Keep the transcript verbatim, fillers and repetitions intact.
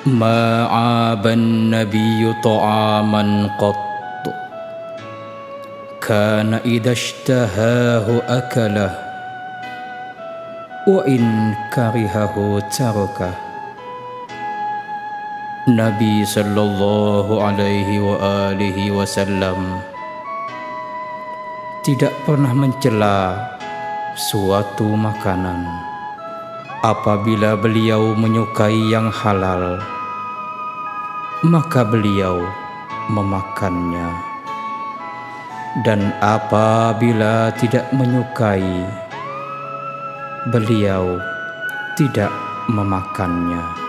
ما عاب النبي طعاما قط كان إذا اشتهاه أكله وإن كرهه تركه. Nabi Sallallahu Alaihi wa alihi Wasallam tidak pernah mencela suatu makanan apabila beliau menyukai yang halal, maka beliau memakannya, dan apabila tidak menyukai, beliau tidak memakannya.